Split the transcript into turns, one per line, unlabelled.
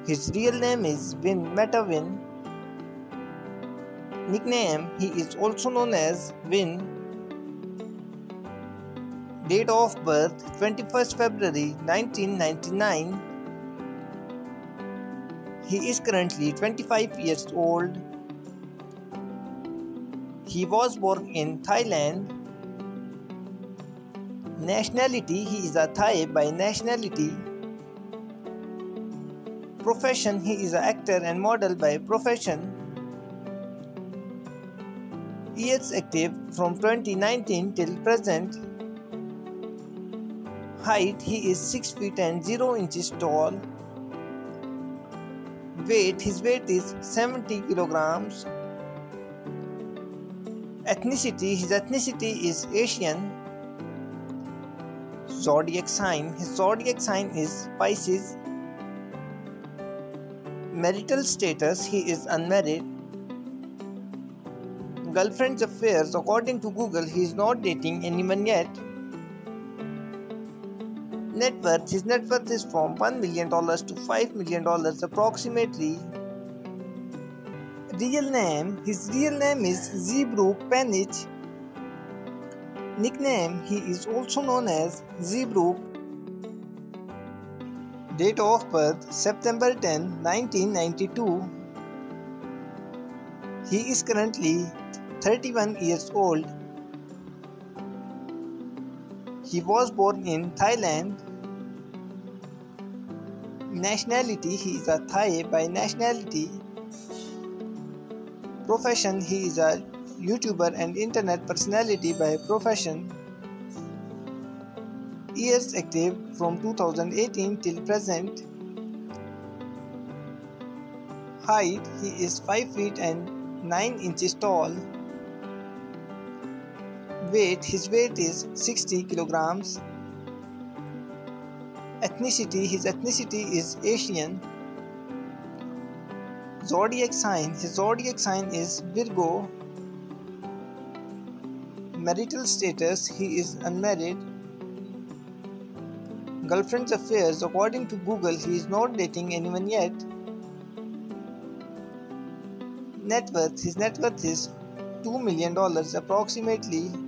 His real name is Vin Metavin. Nickname, he is also known as Vin. Date of birth 21st February 1999. He is currently 25 years old. He was born in Thailand. Nationality, he is a Thai by nationality. Profession, he is an actor and model by profession. Years active from 2019 till present. Height, he is 6 feet and 0 inches tall. Weight, his weight is 70 kilograms. Ethnicity, his ethnicity is Asian. Zodiac sign, his zodiac sign is Pisces. Marital status, he is unmarried. Girlfriend's affairs, according to Google, he is not dating anyone yet. Net worth, his net worth is from $1 million to $5 million approximately. Real name, his real name is Zeebrugge Panich. Nickname, he is also known as Zeebrugge. Date of birth September 10, 1992. He is currently 31 years old. He was born in Thailand. Nationality, he is a Thai by nationality. Profession, he is a YouTuber and internet personality by profession. Years active from 2018 till present. Height, he is 5 feet and 9 inches tall. Weight, his weight is 60 kilograms. Ethnicity, his ethnicity is Asian. Zodiac sign, his zodiac sign is Virgo. Marital status, he is unmarried. Girlfriend's affairs, according to Google, he is not dating anyone yet. Net worth, his net worth is $2 million approximately.